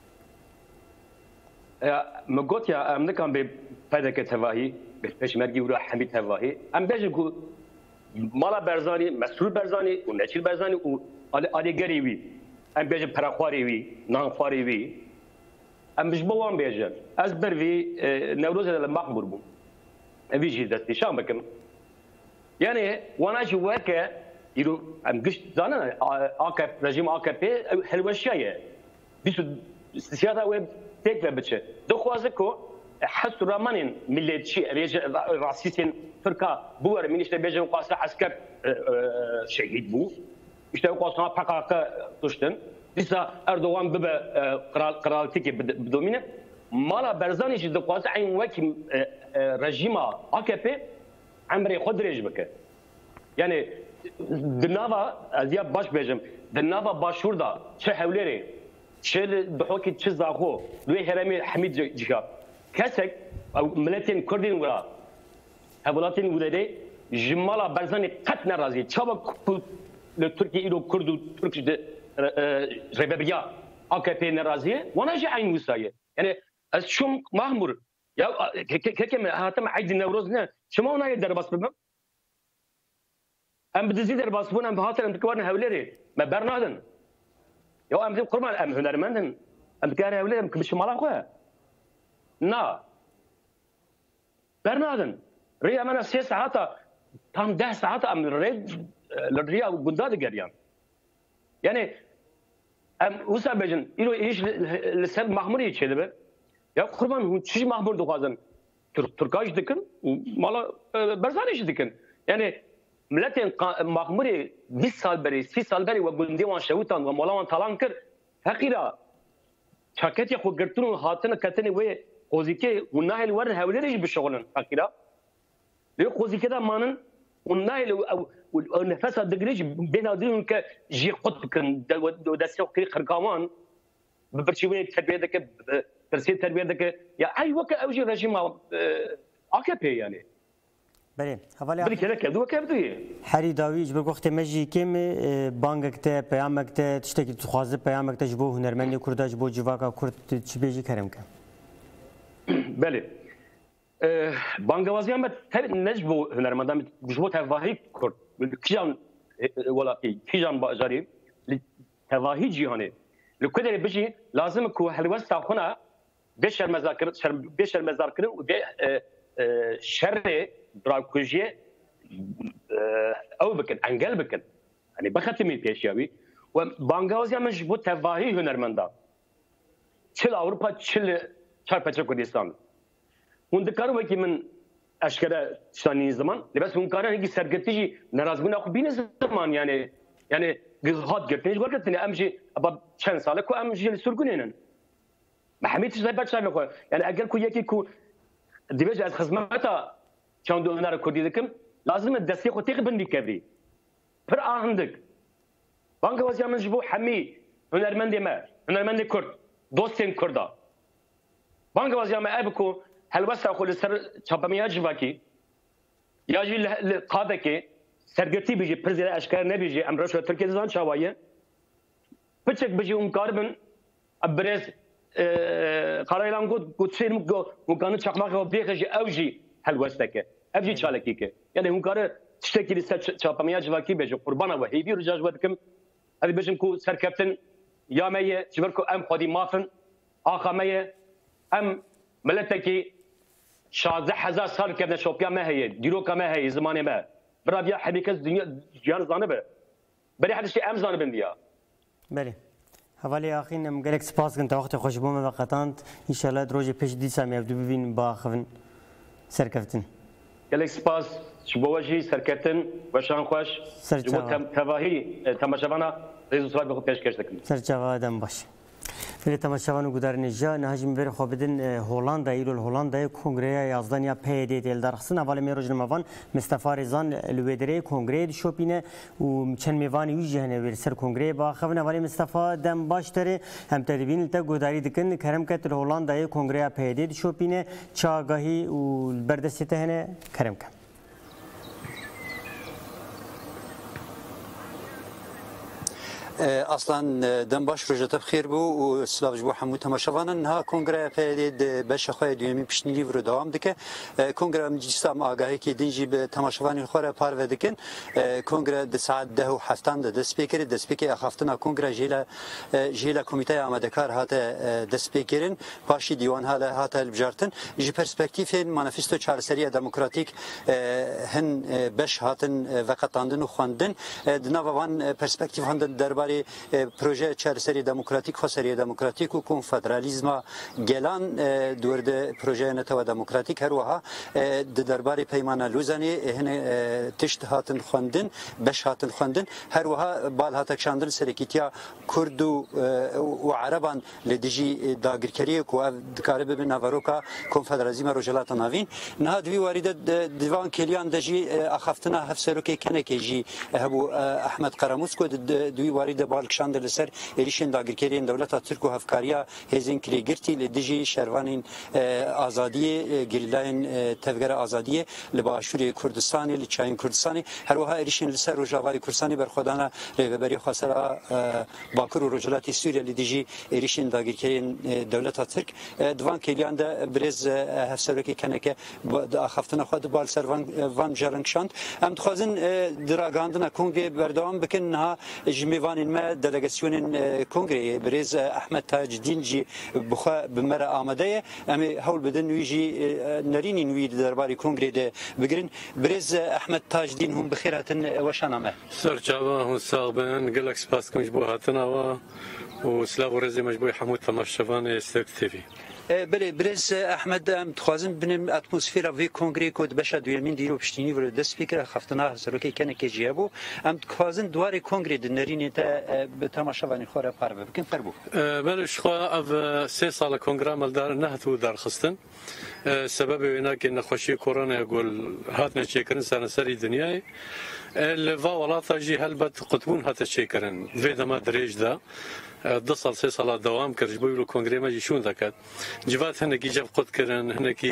me gotiya em nikan bê pedeke tevahî pêşmergî wira hemî tevahî em bêjin ku mala Barzanî Mesrûr Barzanî û Neçîr Barzanî û alêgerê wî em bêjin peraxwarê wî nanxwarê wî em ji bo wan bêjin ez ber vê Newrozê li Maxmûr bûm evî jî destpêşan bikim yani wana jî weke îro em giş zanin A K P rejîm A K P helweşiya ye siyaseta wê têk ve biçe dixwaze ku hest û ramanên milletçî evê rasîstên Tirka bû were min işte bêjin xwasta esker şehîd bû işte xwasta P K K tuştin dîsa Erdogan bibe kraliyetê bidomîne mala Barzanî jî dixwaze eyn wekî rejîma A K P emrê xwe dirêj bike yani di nava ez ya baş bêjim di nava başûr da çi hewlêrê çi bihokî çi zaxo wê heremê Hemîd Cîga kesek milletên Kurdên wira hevlatên wîrê ji mala Barzanî qet nerazî çawa li Tirkiye îro Kurd û Türk ji rêveberiya A K P nerazî wana jî eyn wisa ye yani ez çûm Maxmûr ya keke me hatim Eydî Newroz ne çima wana derbas bibim em bi dizî derbas bûn em bi hatin em dikwarin hewlêrê me bernadin ya em dî qurban em hunermendin em dikarin hewlêrê em kibişi mala xwe na bernadin rêya me sê saeta tam deh saeta em rê li rêya gunda digeriyan yani em wisa bêjin îro êş li ser Maxmûrê çêdibe ya qurban hûn çi ji Maxmûr dixwazin Tirka jî dikin û mala Barzanî jî dikin yani milletên Maxmûrê bîst sal berî sî sal berî we gundê wan şewîtan we mala wan talan kir heqîra çaketê xwe girtin û hatine ketinê wê qozîkê hûn nahêl werin hewlêrê jî bişixulin heqîra lê qozîkê de manin hûn nahêl ew nefesa digirê jî bêhna dîn ke jî qut bikin destê xwe kirî xirkawan bi birçîwê terbiye dike tirsê terbiye dike ya ey weke ew jî rejîma A K P yani Belê hevalê bir kere kedû weke bidûye herî dawî ji ber wextê me jî kêm bangek te peyamek te tiştekî dixwaze peyamek te ji bo hunermendê Kurda ji bo civaka Kurd çi bêjî kerem ke belê bangewaziya me ne ji bo hunermendan ji bo tevahî Kurd kîjan welatî kîjan bajarî li tevahî cîhanê li ku derê bijî lazim ku helwesta xwe ne bê şermezarkirin bê şermezarkirin û bê şerê dravkujiyê ew bikin engel bikin yani bixetimî pêşiya wî we bangewaziya min ji bo tevahî hunermendan çi li Ewropa çi li Çarpeçe Kurdistan hûn dikarin wekî min eşkere tiştanî zaman lêbes hûn karin hêkî sergirtî jî nerazbûna xwe bîne zaman yani yani hat girtinê ji wergirtinê em jî çend sal e ku em jî li sürgûnê me hemî tişt ber çavê xwe yani eger ku yekî ku dibêje ez xizmeta çanda hunera Kurdî dikim lazim e destê xwe têxi bin dîkevrî pir ahindik bangewaziya min ji bo hemî hunermendê me hunermendê Kurd dostên Kurda bangewaziya me ev ku helwesta xwe li ser çapemeya civakî ya jî li qadekê sergirtî bijî pir zêde eşkere nebijî em reşwe Tirkiye zan çawa ye piçek bijî hûn karibin birêz qaraylan got got çêrim hûn kanî çaqmakê xwe bêxe jî ew jî helwesteke ev jî çalekî ke yani hûn kare tiştekî li ser çapemeya civakî bêje qurbana we hêvî rûca ji we dikim ez bêjim ku serkeftin ya me ye ji ber ku em xwedî mafin axa me ye em milletekî şazdeh hezar sal kevne şopya me heye dîroka me heye zimanê me biraviya hemî kes dünya ciyan zanibe berê her tiştê em zanibin diya belê hevalê axîn em gelek spas dikin te wextê xwe ji bo me veqetand înşallah rojê pêş dîsa me ev dû bibînin biaxivin serkeftin gelek spas ji bo we jî serkeftin weşan xweş ji bo tevahî temaşevana rêz û silat bi xwe pêşkêş dikim serçava dem baş Li temaşevan û gudarên ja nehajî min xwe bidin Holandayê îro li Holandayê kongreya yazdaniya P Y D tê darxistin hevalê mêroj li mevan Mistefa Rêzan li wê derê kongreyê dişopîne û çend mêvanî wî jî hene wê li ser kongreyê baxevin hevalê Mistefa dem baş derê hem te dibînin li te gudarî dikin keremket li Holandayê kongreya P Y D dişopîne çagahî û li berdestê te hene keremke. اصلا دم باش روجت بخیر بو و سلاوج بو حمو تماشاوانن ها کنگره پید بش خوی دیمی پشنی لیورو دوام دکه کنگره مجلسام آگاهی کی دنجی به تماشاوانی خوره پار و دکن کنگره د ساعت ده و هفتان ده سپیکر د سپیکر هفتنا کنگره جیلا جیلا کمیته آماده کار هات د سپیکرین باشی دیوان حالا هات البجارتن جی پرسپکتیف مانیفستو چارسری دموکراتیک هن بش هاتن وقتاندن و خواندن دناوان پرسپکتیف هندن درباره پروژه چارسری دموکراتیک خسری دموکراتیک و کنفدرالیزم گلان دورد پروژه نتو دموکراتیک هر وها د درباره پیمان لوزانی هن تشت هاتن خواندن بش هاتن خواندن هر وها بال هاتک شاندن سرکیتیا کرد و عربان لدیجی داگرکری کو دکاره به ناوروکا کنفدرالیزم روجلات ناوین نه دوی وارد دیوان کلیان دجی اخفتنا هفسروکی کنه کیجی ابو احمد قراموسکو دوی وارد د بالکشان د لسر الیشن داگرکرین دولت ترک و هفکاریا هزین کلیگرتی لدیجی شروانین آزادی گریلاین تفگر آزادی لباشور کردستانی لچاین کردستانی هر وها الیشن لسر روجاوای کردستانی برخودانا رهبری خسرا باکر و رجلاتی سوریه لدیجی الیشن داگرکرین دولت ترک دوان کلیان د برز هفسروکی کنکه د اخفتنا خود بال سروان وان جارنگشاند ام تخوازن دراگاندنا کنگره بردوام بکن ها جمیوان ما دلگاسیون کنگره برز احمد تاج دین جی بخوا بمرا آماده امی حول بدن ویجی نرینی نوی درباری کنگره ده بگرین برز احمد تاج دین هم بخیراتن وشانامه سرچاوا هم ساقبن گلک سپاس کنج بو هاتنا و سلاغ و رزی مجبوی حمود تماشوان استرک تیوی بله برز احمد ام تخوازم بنم اتمسفیرا وی کنگره کد بشه دویلمین دیرو پشتینی ور دست فکر خفتنا سروکی کنه که جیابو ام تخوازم دوار کنگره دنرینی تا به تماشاوانی خوره پار بکن فربو بله شخوا اف سه سال کنگره ملدار نهتو درخستن سبب اینا که نخوشی کرونا گل هات نچیکرن سراسری دنیای لوا ولاتا جی هلبت قطبون هات چیکرن وی دما دریج دا دو سال سه سال دوام کرد جبوی رو کنگره ما جیشون دکت جوات هنگی جب قط کردن هنگی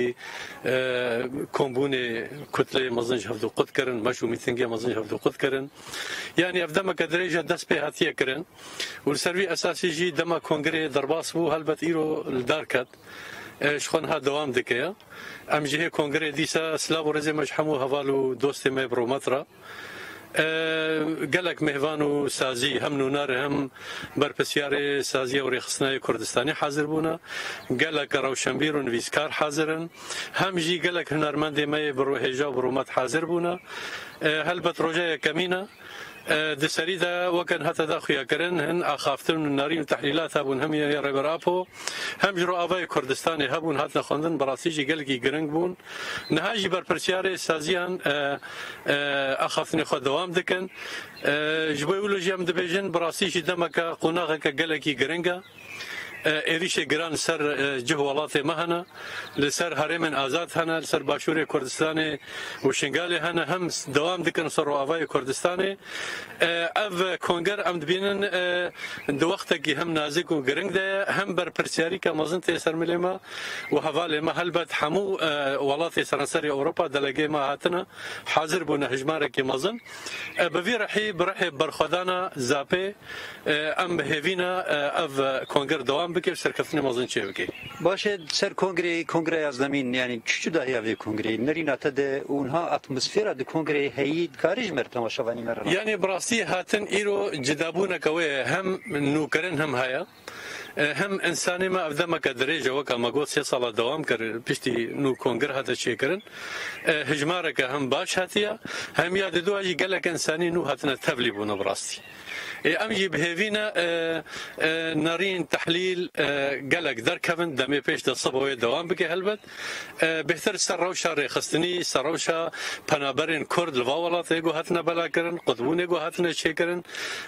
کمبون کتله مزنج هفته قط کردن مشو میتینگی مزنج هفته قط کردن یعنی افدام کدریجه دست به هاتیه کردن و سروی اساسی جی دما کنگره درباس بو هلبت ایرو دار کد شخون ها دوام دکیا ام جه کنگره دیسا سلاو رزه مجحمو حوالو دوست ما برومترا گلک مهوان و سازی هم نونار هم برپسیار سازی و رخصنای کردستانی حاضر بونا گلک روشنبیر و نویسکار حاضرن هم جی گلک هنرمند مای برو هجا و برومت حاضر بونا هلبت روجای کمینا د سریدا وکن هتا دا خویا کرن هن اخافتن نارین تحلیلات هبون هم یا ربرابو هم جرو اوای کردستان هبون هات خوندن براسیجی گلگی گرنگ بون نهاجی بر پرسیار سازیان اخافتن خود دوام دکن جبولوژی هم دبیجن براسیجی دمکا قناغه ک گلگی گرنگا ایریش گران سر جهوالات مهنا لسر هرم آزاد هنا لسر باشور کردستان و شنگال هنا هم دوام دکن سر روابای کردستان اف کنگر ام دبینن دو وقت کی هم نازک و گرنگ ده هم بر پرسیاری که مزن تی سر ملما و حواله ما هلبت حمو ولات سراسری اوروبا دلگه ما هاتنا حاضر بونه هجماره کی مزن بوی رحی برحب برخدانا زاپه ام بهوینا اف کنگر دوام بکر سرکفتن مازن چه بکی باشه سر کنگره کنگره از زمین یعنی چی دایی اوی کنگره نرینات ده اونها اتمسفیرا ده کنگره هیید کاریج مر تماشاوانی مر یعنی براستی هاتن ایرو جدابونه کوی هم نوکرن هم هيا هم انسانی ما افدما کدریجه وکا مگوت سه سال دوام کرد پشتی نو کنگر هات چه کردن هجماره که هم باش هاتیا هم یاد دو اجی گلک انسانی نو هاتنا تبلی بونه براستی امجي بهيفينا نارين تحليل قالك دركفن دمي بيش تصبوي دوام بك هلبت بهتر سروشا ريخستني سروشا بنابرين كرد الفاولات يجو هاتنا بلاكرن قطبون يجو هاتنا شيكرن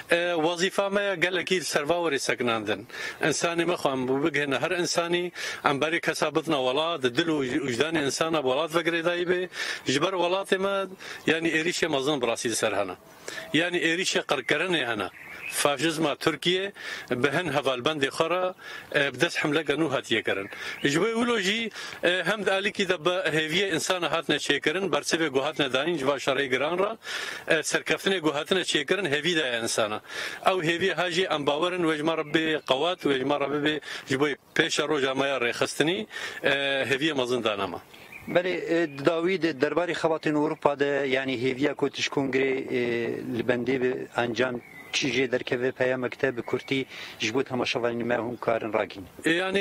وظيفه ما قالك سرفاوري سكناندن انساني مخم بوجهنا هر انساني عم بري كسابتنا ولاد دلو وجداني انسان ولاد فقري دايبه جبر ولات ما يعني ايريشه مظن براسي سرهنا يعني ايريشه قرقرني هنا فاشزما تركيا بهن هفالبند خرا بدس حمله قانون هاتيه كرن جوي ولوجي هم داليكي دب هيفيه انسان هاتنا شيكرن برسبه جوهاتنا دانين جوا شرعي جران را سركفتنا جوهاتنا شيكرن هيفي دا انسان او هيفي هاجي ام باورن وجما ربي قوات وجما ربي جوي بيش روجا ما رخصتني هيفيه مزن دانما بله داوید درباره خواتین اروپا ده یعنی هیویا کوتش کنگره لبندی به انجام چیزی در که پای مکتب کورتی جبوت همشوانی ما هم کارن راگین يعني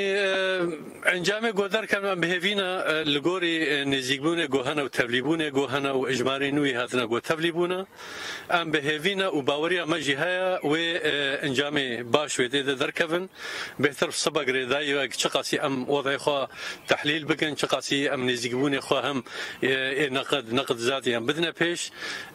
انجام قدر كان بهفينا لغوري نزيقبونه جوهنا وتبليبونه جوهنا واجماري نوي هاتنا جو تبليبونه ام بهفينا وباوريا مجيها وانجامي باش ويد دركفن بهتر صبا غريداي شقاسي ام وضع خو تحليل بكن شقاسي ام نزيقبونه خو هم نقد نقد ذاتي ام بدنا بيش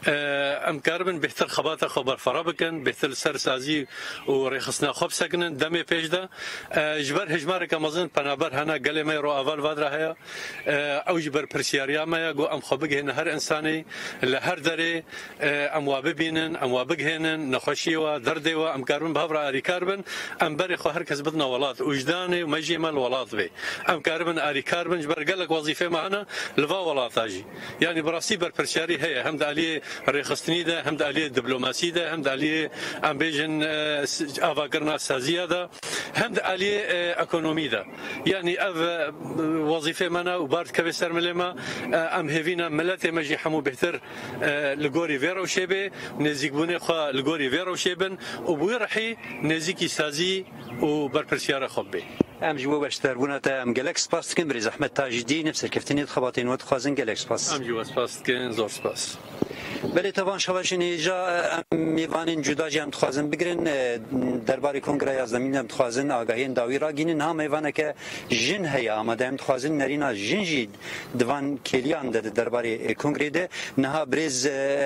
ام كاربن بهتر خباطه خبر فرابكن بهتر سرسازي وريخصنا خب سكنن دمي بيش ده جبر هجمار كمازن بنابر هنا قال ما يرو اول فادرا هيا او جبر برسياريا ما يقو ام خبق هنا هر انساني لهر دري ام واببينن ام وابغهنن نخشي و دردي و ام كاربن بهبر اري كاربن ام بري خو هر كسبتنا ولات وجداني ومجي مال ولات بي ام كاربن اري كاربن جبر قال لك وظيفه معنا لفا ولات اجي يعني براسي بر برسياري هي هم علي ريخستني ده هم علي دبلوماسي ده هم علي ام بيجن افاكرنا سازيه ده هم علي اكونومي ده يعني اف وظيفه منا وبارد كبسر ملما ام هيفينا ملاتي مجي حمو بهتر لغوري فيرو شيبه نزيقبوني خو لغوري فيرو شيبن وبيرحي نزيكي سازي وبربرسياره خبي ام جو باشتر بوناتا ام جالكس باس كن بريز احمد تاج الدين نفس الكفتني خباطين وتخازن جالكس باس ام جو باس كن زور باس بله طبعا شواشنی جا میوانین جدا جام تخازن بگیرن درباره کنگره از زمین تخازن آگاهی داوی را گینن هم میوانه که جن هیا آماده هم تخازن نرینا جن جید دوان کلیان ده درباره کنگره ده نه برز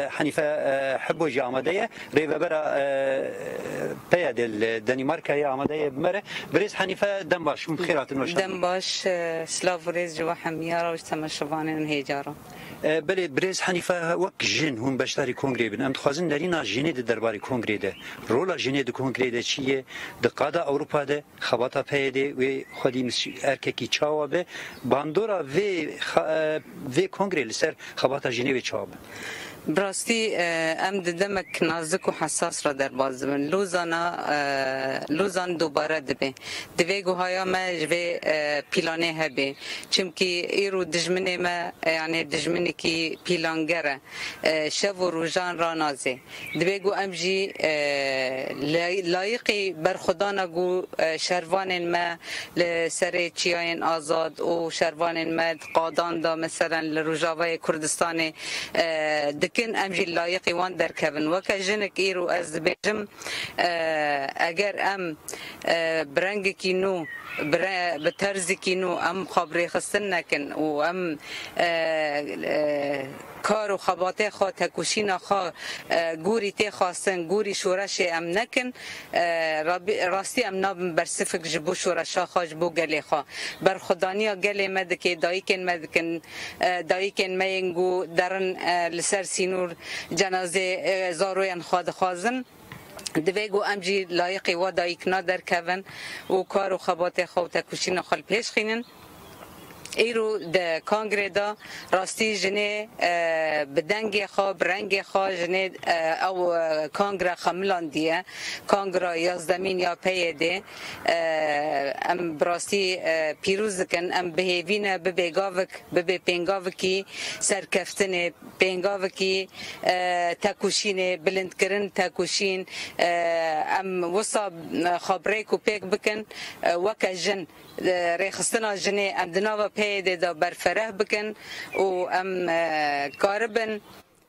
حنیفه حبو جا آماده ری برا پیاد دنمارک هیا آماده بمره برز حنیفه دنباش مخیرات نوشته دنباش سلاف رز جو حمیارا و تماشوانن هیجارا بله برز حنیفه وک جن هم باشتاری کنگره بین ام تخازن نرینا جنی ده درباره کنگره ده رولا جنی ده کنگره ده چیه دقادا اروپا ده خواتا پیده و خودی ارککی چاوا به باندورا و و کنگره لسر خواتا جنی و چاوا براستی ام دمک نازک و حساس را در باز بن لوزانا لوزان دوباره دبه دوی گوهایا ما جوی پیلانه هبه چمکی ایرو دجمنه ما یعنی دجمنه کی پیلانگره شب و روزان را نازه دوی گو ام جی لایقی برخدانا گو شروان ما لسر چیاین آزاد و شروان ما قادان دا مثلا لروجاوای کردستان كن ام جي لايقي وان دركبن وكا جنك ايرو از بجم اگر ام برنگكي نو بترزكي نو ام خبري خستنكن و ام کار و خباته خوا تکوشینا خوا گوری تی خواستن گوری شورش ام نکن راستی ام ناب برسفک جبو شورشا خوا جبو گلی خوا بر خدانیا گلی مدکه دایکن مدکن دایکن مینگو درن لسر سینور جنازه زاروین خواد خوازن دویگو امجی لایقی و دایکنا در کون و کار و خباته خوا تکوشینا خوا پیش خینن ایرو د کانگره دا راستی جنه بدنگ خوا برنگ خوا جنه او کانگره خملان دیه کانگره یازدمین یا پیده ام براستی پیروز کن ام بهیوین ببیگاوک ببی پینگاوکی سرکفتن پینگاوکی تکوشین بلند کرن تکوشین ام وصا خبره کو پیک بکن وکا جن ریخستنا جنه ام دناوا پیده دا برفره بکن و ام کاربن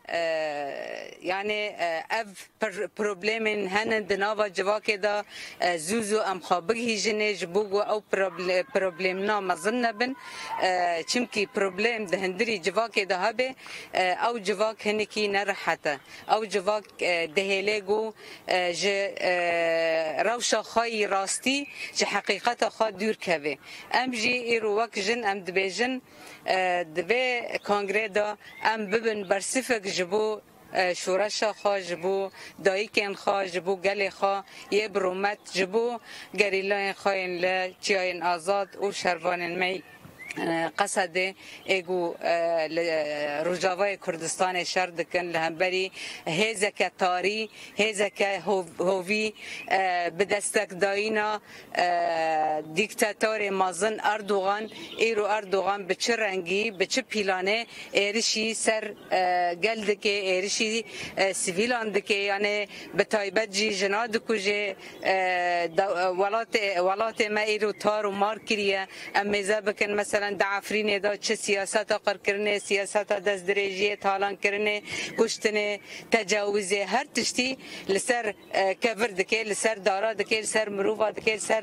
yani ev problemin henin dinava civakê da zûzû em xwe bigihîjine ji bo ku ew problemna mezin nebin çimkî problem di hindirî civakê de hebe ew civak hinekî nerihet e ew civak dihêle ku ji rewşa xwe rastî ji heqîqeta xwe dûr keve em jî îro wek jin em dibêjin divê kongrê da em bibin bersifek ji bo شورشا خوا جبو دایکن خوا جبو گلی خوا یه برومت جبو گریلای خواین ل چیاین آزاد و شروانن می قصد ایگو رجاوای کردستان شر دکن لهمبری هزک تاری هزک هوی به دستک داینا دیکتاتور مازن اردوغان ایرو اردوغان به چه رنگی به چه پیلانه ایرشی سر گلدکه ایرشی سیویلان دکه یعنی به تایبت جی جناد کجه ولات ولات ما ایرو تار و مار کریه امیزه بکن مثلا دعفرین دا چه سیاست قر کرنه سیاست دست درجه تالان کرنه کشتنه تجاوز هر تشتی لسر کفر دکه لسر دارا دکه لسر مروفا دکه لسر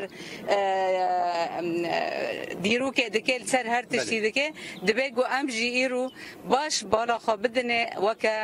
دیروک دکه لسر هر تشتی دکه دبی گو ام جی ایرو باش بالا خابدنه وکا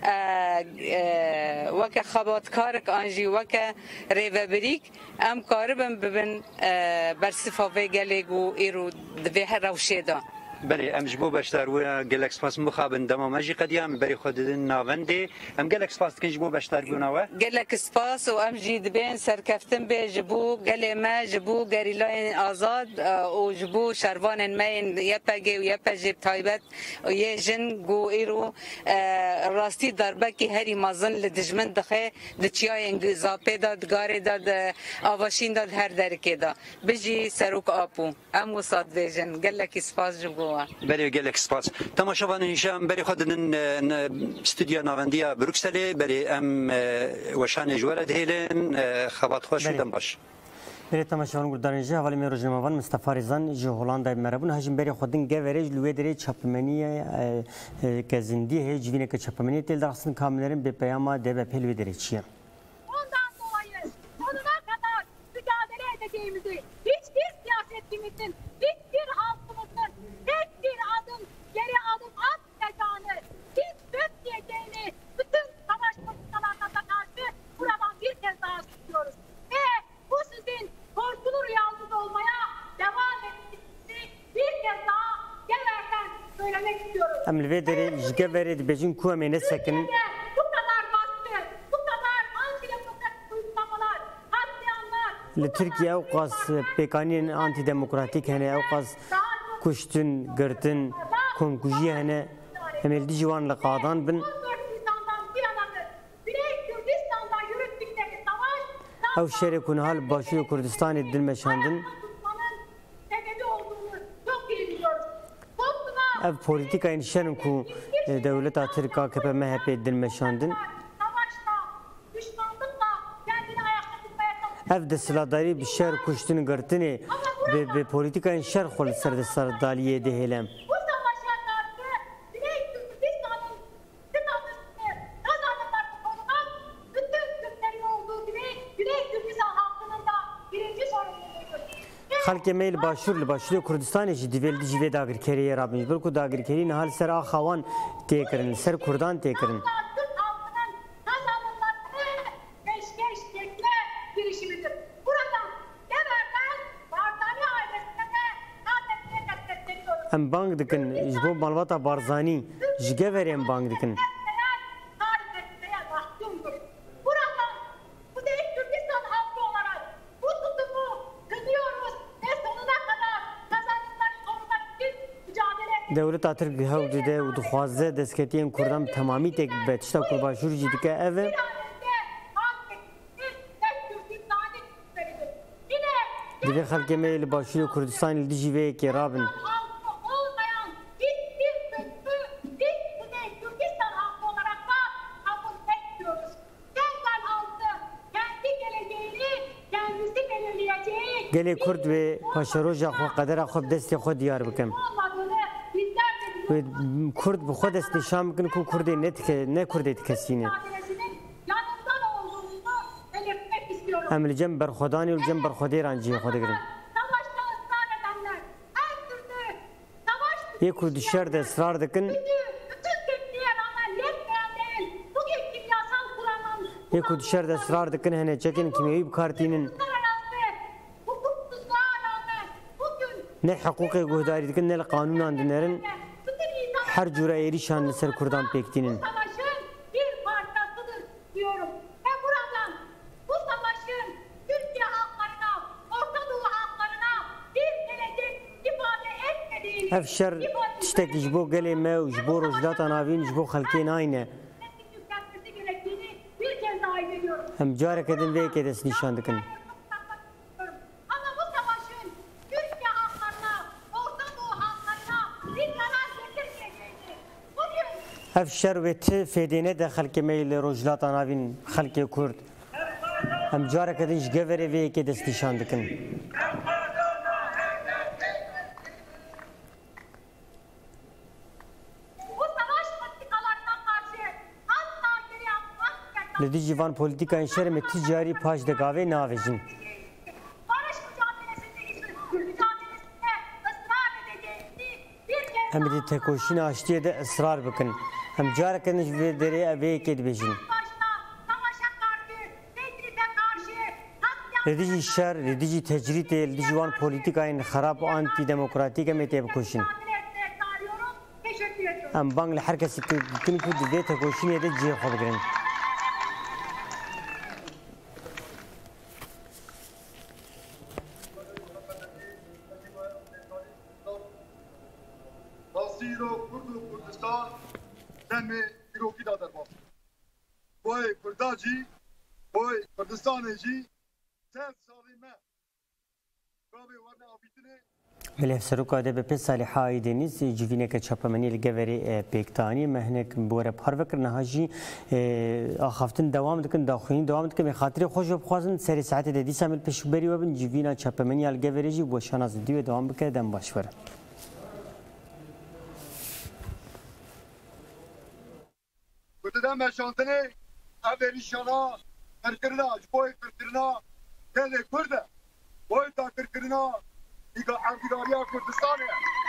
وکا خباتکارک آنجی وکا ریوبریک ام کاربن ببن برسفاوی گلیگو ایرو دبی هر روشیدا بله ام جبو بشتر و گلکس پاس مخابن دما ماجی قدیم بری خود ناوندی ام گلکس پاس کنج بو بشتر گوناوه گلکس پاس و ام جی دبین سرکفتن به جبو گلی ما جبو گریلای آزاد و جبو شروان مین یپگی و یپجیب تایبت و یه جن گو ایرو راستی دربه کی هری مازن لدجمن دخه دچیای انگزاپی داد گاری داد آواشین داد هر درکی دا بجی سروک آپو ام وصاد ویژن گلکس پاس جبو بری گلک سپاس تماشاوان نشام بری خودن استودیو ناوندیا بروکسل بری ام وشان جوره دهلن خبات خوش دم باش بری تماشاوان گردانجی حوالی می روزنامه‌وان مصطفی رضان جه هلند مربون هجم بری خودن گوریج لوی دری چاپمنی که زندی هیچ وینه که چاپمنی تل درخصن کاملرین به پیام ده به پلوی دری چیه ondan dolayı sonuna kadar mücadele edeceğimizi hiçbir siyasetçimizin hiçbir halkımızın tek bir adım geri adım atmayacağını, biz dönmeyeceğini bütün savaş politikalarına karşı buradan bir kez daha tutuyoruz. Ve bu sizin korkulu rüyanız olmaya devam ettiğinizi bir kez daha gelerken söylemek istiyorum. Emlvederi jgeveri dibejin kuamene sekin. Bu kadar baskı, bu kadar antidemokratik uygulamalar, katliamlar. Li Türkiye evqas pekanin antidemokratik hene evqas kuştun, girtin, konkuji hene emel di civan li qadan bin. Ev şerê ku nihal başûrê Kurdistanê dilmeşandin. Ev polîtikayên şerm ku dewleta Tirk A K P M H P dilmeşandin. Ev de silahdari bi şer kuştun girtinê bi polîtikayên şer xwe li ser serdaliyê dihêlem. خلک میل باشور لباشور کردستان جی دیویل دی جوی داگرکریه رابن بر کو داگرکری نه حال سر آخوان تیکرن سر کردان تیکرن ام بانک دکن جبو مالواتا بارزانی جگه وریم بانک دکن دولت Türk هاودیده و دخوازه دستکتیان کردم تمامی تک بچتا کرباشور جیدکه اوه دیگه خلک میل باشور کردستان دی جیوه که رابن گلی کرد و پاشروژا خو قدر خود دست خود دیار بکم Kurd bu xwe dest nîşan bikin ku Kurdê ne Kurdê dikesîne. Em li cem berxwedanê û li cem berxwedêran cihê xwe digirin. Yê ku dişer de ısrar dikin, yê ku dişer de ısrar dikin hene çekên kimyewî bikartînin, ne hiqûqê guhdarî dikin ne li qanûnan dinerin, her cure êrîşan li ser Kurdan pêktînin. Ev şer tiştekî ji bo gelê me û ji bo rojhilata navîn ji bo xelkê nayîne. Em careke din vê yekê dest nîşan dikin. Ev şer wê ti fêdêne de xelkê me li rojhilata navîn xelkê Kurd. Em careke din ji geverê vê yekê dest nîşan dikin. Li dijî van polîtîkayên şerê me ticarî paş degavê navêjin. Em di tekoşîna aştiyê de ısrar bikin. Em careke din ji vê derê ev vê yekê dibêjin. Li dijî şer, li dijî tecrîtê, li dijî van polîtîkayên xerab û antîdemokratîk em ê tê bikoşin. Em bang li her kesî dikin ku di vê tekoşînê de cihê xwe bigirin. Melev Seroka D B P Salih Aydeniz civîneke çapemenî li geverê pêktanî me hinek bi were parvekir niha jî axaftin dewam dikin daxuyînî dewam dikin bê xatirê xwe jî bixwazin serê saetê de dîsa me li pêşberî we bin civîna çapemeniya li geverê jî weşana zidî wê dewam bike dem baş were. Kurdidem meşantinê ev êrîşana qirkirina ji bo qirkirina gelê Kurd e bo qirkirina İga Erdogariya Kurdistan'ı.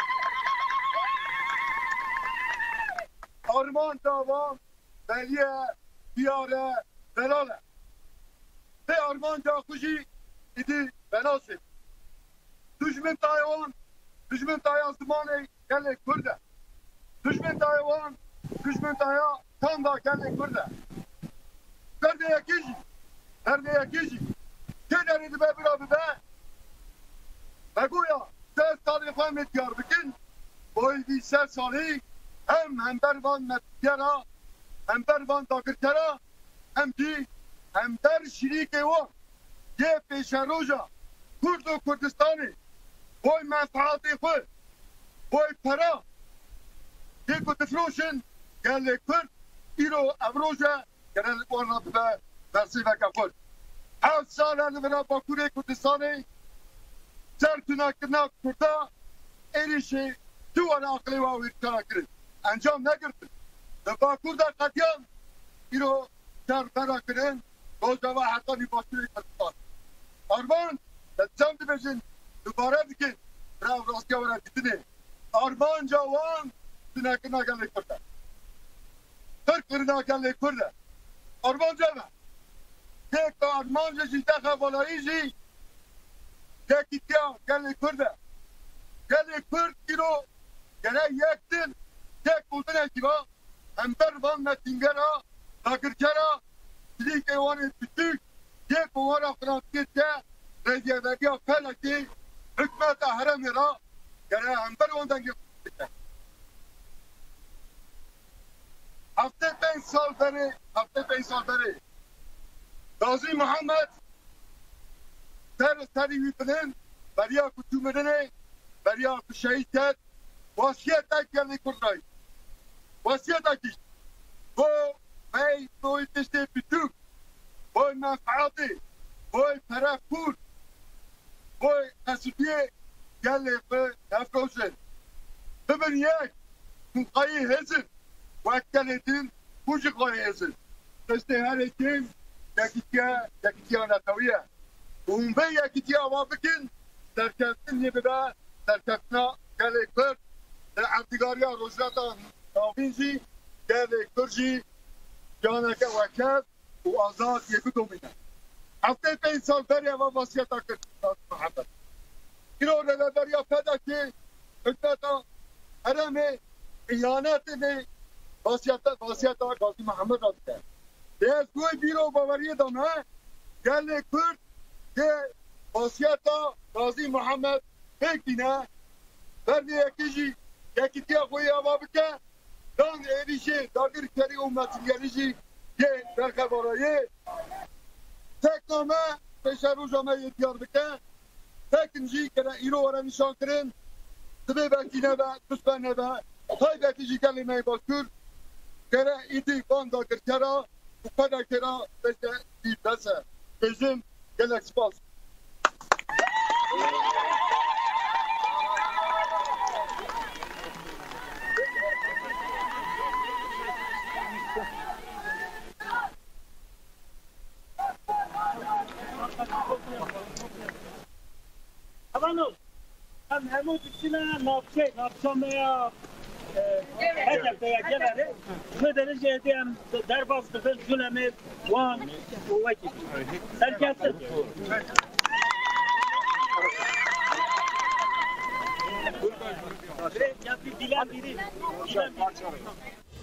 Arman davam, beliye, diyare, belale. Ve arman dakuji idi benasip. Düşmen Tayvan, düşmen Tayvan zamanı gele Kürde. Düşmen Tayvan, düşmen Tayvan tam da gele Kürde. Nerede yakici? Nerede yakici? Kenarı be bir abi be. Begoya, ses tarife medyar bikin, boy bir ses sali, hem hem bervan medyara, hem bervan dakirtera, hem ki hem der şirik evan, ye peşe roja, Kurd-u Kurdistan'ı, boy menfaati fı, boy para, ye kutifroşun, gelle Kurd, iro evroja, genel orna be, versi ve kafur. Her sâle vera Bakure Kurdistan'ı, Sertuna kırnak kurda erişi duvara aklı ve virkana kırın. Encam ne kırdın? Ve Bakur'da katyan iro çarpara kırın. Rozda ve hatta bir başlığı kırdılar. Arman, etsem dibecin duvara dikin. Rav Raskya vara gitini. Arman cavan dina kırna geldi kurda. Kırk kırna geldi kurda. Arman cavan. Tek arman cezide havalayıcı Tekitya geldi Kürt'e. Geldi Kürt kilo gene yektin. Tek buldun ekiba. Hem bervan metingera, nakırkera, silik evanı tütük, tek ovara Fransiyet'e, Rezyeveriya felaki, hükmete haremira, gene hem bervandan gittik. Hafta beş sal beri, hafta beş sal beri, Gazi Muhammed Ter tarihi binin, beriya kutumedine, beriya kuşayitet, vasiyet ekeli kurdayı. Vasiyet ekil. Bu bey boy teste bütün, boy menfaati, boy parakur, boy kasidiye geldi ve nefrosen. Bibin yek, قایی هزن وکلتین خوش قایی هزن دسته هر اکیم یکیتیا یکیتیا نتویه اون به یکیتیا وابکن سرکفتن یبدا سرکفتنا گله کرد در عبدگاریا روزلاتا ناوینجی گله کرجی جانکه وکت و آزاد یکو دومینه هفته پنج سال بریا و واسیتا کرد محمد اینو رو بریا پیدا که حکمتا حرمه ایانت به واسیتا واسیتا قاضی محمد را دیده دیز کوی بیرو باوری دامه گله کرد که واسیتا قاضی محمد بکنه برده یکیجی یکی تیا خوی آوا بکه دان ایریشه داگر کری امتی گریجی که برخه بارایه تکنامه پیش رو جامعه یدیار بکه تکنجی که ایرو وره نشان کرن دبی بکی نبه دسبه نبه تای بکی جی کلمه باکر که ایدی بان داگر کرا و پدا کرا بشه دید بسه بزم گلک سپاس Avano, am hemu dikine nafçe, nafçamaya hedefte ya gelene. Bu derece edeyim derbaz kızın zulemi wan kuvveti. Serkesin. Ya bir dilen biri.